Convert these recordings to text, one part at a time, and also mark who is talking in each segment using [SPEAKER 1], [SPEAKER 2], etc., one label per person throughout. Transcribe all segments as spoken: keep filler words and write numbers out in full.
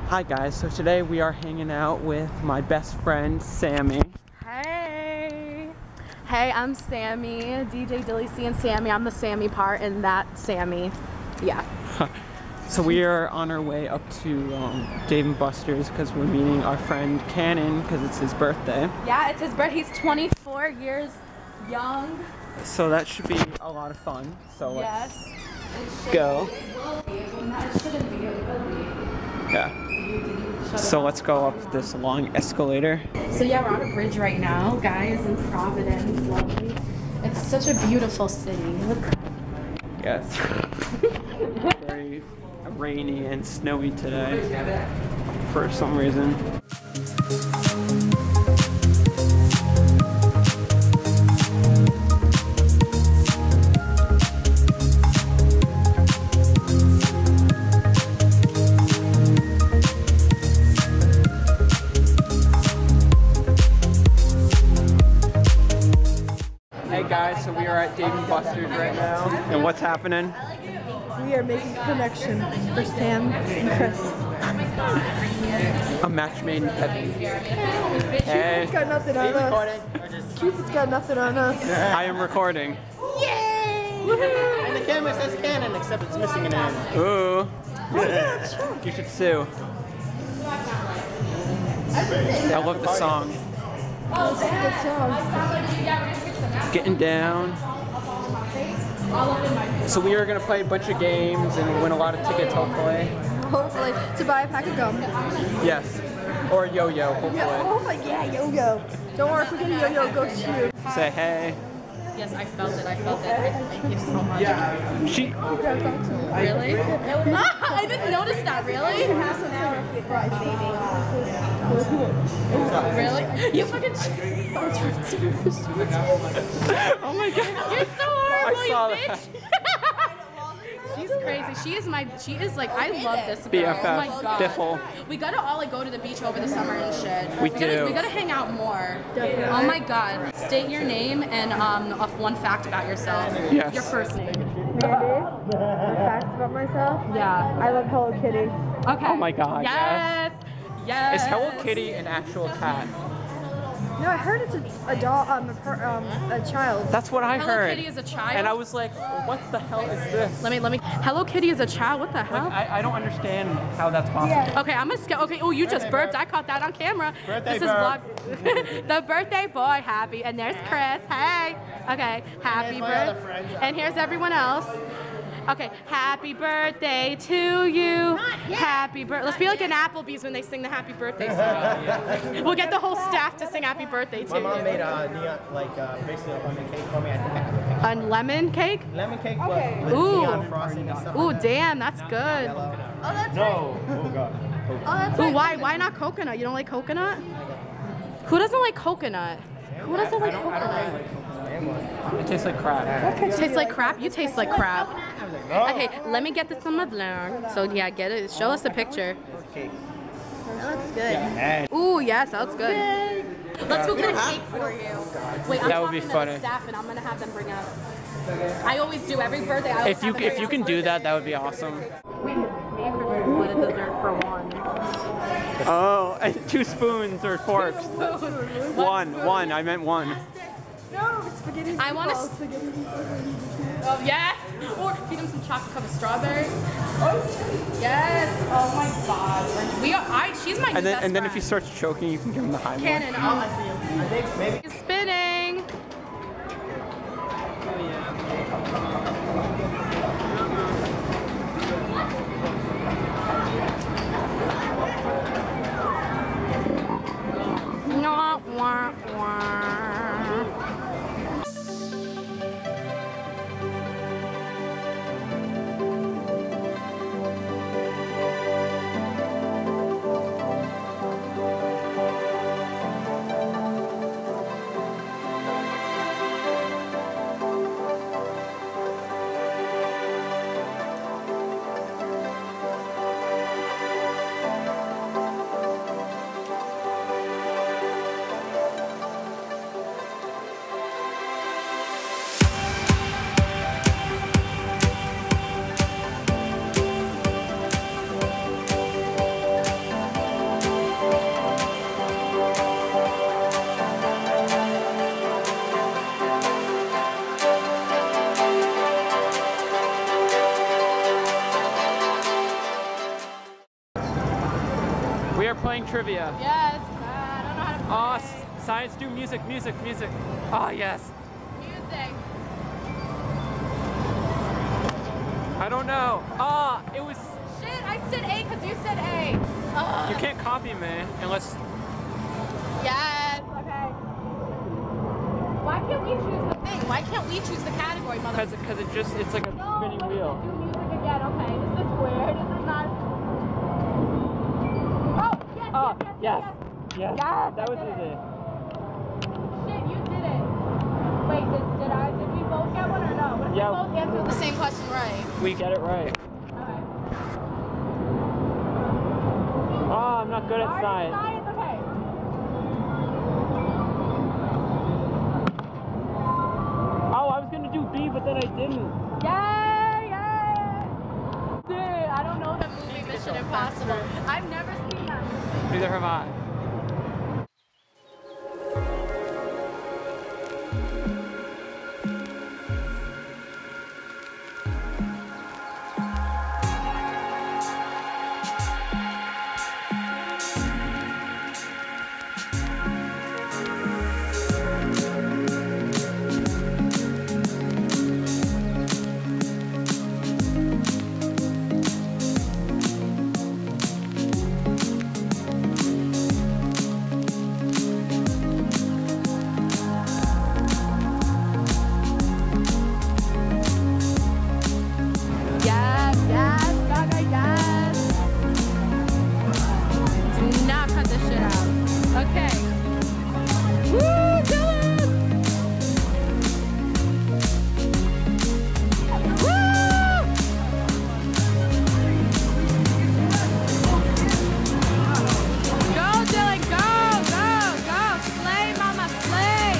[SPEAKER 1] Hi guys, so today we are hanging out with my best friend, Sammy.
[SPEAKER 2] Hey! Hey, I'm Sammy, D J Dilly C and Sammy. I'm the Sammy part and that Sammy. Yeah.
[SPEAKER 1] So we are on our way up to um, Dave and Buster's because we're meeting our friend Cannon because it's his birthday.
[SPEAKER 2] Yeah, it's his birthday. He's twenty-four years young.
[SPEAKER 1] So that should be a lot of fun. So let's
[SPEAKER 2] Yes.
[SPEAKER 1] go.
[SPEAKER 2] It shouldn't be. It will be.
[SPEAKER 1] Yeah. So let's go up this long escalator.
[SPEAKER 2] So yeah, we're on a bridge right now, guys, in Providence. Lovely. It's such a beautiful city. Look.
[SPEAKER 1] Yes. Very rainy and snowy today for some reason. Hey guys, so we are at Dave and Buster's right now, and what's happening?
[SPEAKER 3] We are making a connection for Sam and Chris.
[SPEAKER 1] A match made in heaven. Hey.
[SPEAKER 3] Cupid's got nothing on us. Cupid's got nothing on us.
[SPEAKER 1] I am recording.
[SPEAKER 3] Yay!
[SPEAKER 4] And the camera says Canon, except it's missing an end.
[SPEAKER 1] Ooh. You should sue. I love the song.
[SPEAKER 3] Oh, that's a good song.
[SPEAKER 1] Getting down. So we are going to play a bunch of games and win a lot of tickets, hopefully.
[SPEAKER 3] Hopefully, to buy a pack of gum.
[SPEAKER 1] Yes. Or a yo-yo, hopefully.
[SPEAKER 3] Yeah, hopefully, yeah, yo-yo. Don't worry, if we get a yo-yo, go to you.
[SPEAKER 1] Say hey.
[SPEAKER 2] Yes, I felt it. I felt it. Thank you so much.
[SPEAKER 1] Yeah. She.
[SPEAKER 2] Really? Ah, I didn't notice that. Really? Really? You fucking.
[SPEAKER 1] Oh my god.
[SPEAKER 2] You're so horrible,
[SPEAKER 1] I saw
[SPEAKER 2] you
[SPEAKER 1] that.
[SPEAKER 2] bitch. She's crazy. She is my. She is like. I love this girl.
[SPEAKER 1] B F F.
[SPEAKER 2] Oh my god.
[SPEAKER 1] Biffle.
[SPEAKER 2] We gotta all like go to the beach over the summer and shit.
[SPEAKER 1] We
[SPEAKER 2] gotta,
[SPEAKER 1] do.
[SPEAKER 2] We gotta hang out more.
[SPEAKER 3] Definitely.
[SPEAKER 2] Oh my god. State your name and um a one fact about yourself.
[SPEAKER 1] Yes.
[SPEAKER 2] Your first name.
[SPEAKER 3] Mandy, facts about myself.
[SPEAKER 2] Yeah.
[SPEAKER 3] I love Hello Kitty.
[SPEAKER 2] Okay.
[SPEAKER 1] Oh my god.
[SPEAKER 2] Yes. Yes.
[SPEAKER 1] Is Hello Kitty an actual cat?
[SPEAKER 3] No, I heard it's a, a doll, um, a, per, um, a child.
[SPEAKER 1] That's what I
[SPEAKER 2] Hello
[SPEAKER 1] heard.
[SPEAKER 2] Kitty is a child?
[SPEAKER 1] And I was like, what the hell is this?
[SPEAKER 2] Let me, let me. Hello Kitty is a child? What the hell?
[SPEAKER 1] Like, I, I don't understand how that's possible.
[SPEAKER 3] Yeah.
[SPEAKER 2] Okay, I'm gonna skip. Okay, oh, you just burped. I caught that on camera.
[SPEAKER 4] Birthday
[SPEAKER 2] this is
[SPEAKER 4] burp.
[SPEAKER 2] vlog. The birthday boy, happy. And there's Chris. Hey. Okay, happy
[SPEAKER 4] my other
[SPEAKER 2] birthday.
[SPEAKER 4] friends.
[SPEAKER 2] And here's everyone else. Okay, happy birthday to you. Happy birthday. Let's be like an Applebee's when they sing the happy birthday song. We'll get the whole staff to sing happy birthday to
[SPEAKER 4] My mom
[SPEAKER 2] you.
[SPEAKER 4] made a neon, like uh, basically a lemon cake for me. I think I have a
[SPEAKER 2] A lemon cake?
[SPEAKER 4] cake. Lemon cake
[SPEAKER 3] Okay.
[SPEAKER 4] with, with
[SPEAKER 2] Ooh.
[SPEAKER 4] neon frosting and stuff.
[SPEAKER 2] Ooh,
[SPEAKER 4] like that.
[SPEAKER 2] damn, that's good.
[SPEAKER 3] Oh, that's
[SPEAKER 4] No. Oh god.
[SPEAKER 3] Oh, that's
[SPEAKER 2] Ooh, why, why not coconut? You don't like coconut? Who doesn't like coconut? Who doesn't like coconut?
[SPEAKER 1] It tastes like crap.
[SPEAKER 2] It tastes like crap? You taste like crap. Okay, let me get this on my vlog. So yeah, get it. Show us a picture.
[SPEAKER 4] Cake.
[SPEAKER 3] That looks good.
[SPEAKER 2] Ooh, yes, that looks good. Let's go get a cake for you. Wait, I'm
[SPEAKER 1] That would be
[SPEAKER 2] talking to
[SPEAKER 1] funny.
[SPEAKER 2] the staff and I'm gonna have them bring out. I always do every birthday. I always
[SPEAKER 1] If you
[SPEAKER 2] have them
[SPEAKER 1] if
[SPEAKER 2] bring
[SPEAKER 1] you
[SPEAKER 2] out
[SPEAKER 1] can
[SPEAKER 2] the
[SPEAKER 1] do
[SPEAKER 2] birthday.
[SPEAKER 1] that, that would be awesome.
[SPEAKER 2] We split a dessert for one.
[SPEAKER 1] Oh, and two spoons or forks. One, one. I meant one.
[SPEAKER 3] No, spaghetti.
[SPEAKER 2] I wanna
[SPEAKER 3] meatballs,
[SPEAKER 2] s-
[SPEAKER 3] spaghetti meatballs.
[SPEAKER 2] Oh yes! Or feed them some chocolate covered strawberries. Yes! Oh my god. We are I she's my new
[SPEAKER 1] And then
[SPEAKER 2] best
[SPEAKER 1] and then if he
[SPEAKER 2] friend.
[SPEAKER 1] starts choking, you can give him the high one.
[SPEAKER 2] Cannon,
[SPEAKER 4] Oh,
[SPEAKER 2] oh,
[SPEAKER 4] I see him. I think maybe.
[SPEAKER 2] he's spinning. Wah, wah, wah.
[SPEAKER 1] We are playing trivia.
[SPEAKER 2] Yes. Uh, I don't know how to play.
[SPEAKER 1] Oh, s- science, do music, music, music. Oh, yes.
[SPEAKER 2] Music.
[SPEAKER 1] I don't know. Ah, oh, it was...
[SPEAKER 2] Shit, I said A because you said A. Ugh.
[SPEAKER 1] You can't copy me unless...
[SPEAKER 2] Yes, okay. Why can't we choose the thing? Why can't we choose the category, mother?
[SPEAKER 1] Because because it just, it's like a
[SPEAKER 2] No,
[SPEAKER 1] spinning
[SPEAKER 2] let's
[SPEAKER 1] wheel.
[SPEAKER 2] do music again. Okay, this is weird. This is not... Oh, yes,
[SPEAKER 1] Oh,
[SPEAKER 2] yes, yes,
[SPEAKER 1] yes.
[SPEAKER 2] yes.
[SPEAKER 1] Yes,
[SPEAKER 2] Yes,
[SPEAKER 1] that
[SPEAKER 2] I
[SPEAKER 1] was
[SPEAKER 2] did
[SPEAKER 1] easy.
[SPEAKER 2] it. Shit, you did it. Wait, did, did I, did we both get one or no? What if
[SPEAKER 1] Yeah.
[SPEAKER 2] we both answered the same question right?
[SPEAKER 1] We get it right.
[SPEAKER 2] Okay.
[SPEAKER 1] Oh, I'm not good at
[SPEAKER 2] Art and
[SPEAKER 1] science.
[SPEAKER 2] Science, okay.
[SPEAKER 1] Oh, I was gonna do B, but then I didn't.
[SPEAKER 2] Yay, yay! Dude, I don't know the movie Mission Impossible. I've never seen that movie.
[SPEAKER 1] Neither have I.
[SPEAKER 2] Yes, yes, Gaga, yes. Do not cut this shit out. Okay. Woo, Dylan! Woo! Go, Dylan, go, go, go. Slay, mama, slay.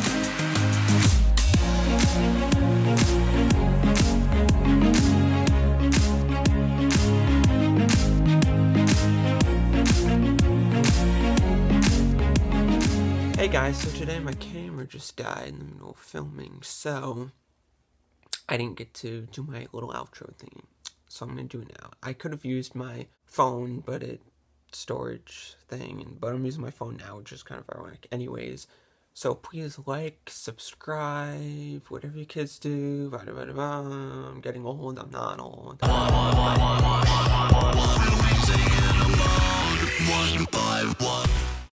[SPEAKER 5] Hey guys, so today my camera just died in the middle of filming, so I didn't get to do my little outro thing, so I'm gonna do it now. I could have used my phone, but it storage thing, and but I'm using my phone now, which is kind of ironic anyways. So please like, subscribe, whatever you kids do. Bada, bada, bada. I'm getting old, I'm not old. One by one.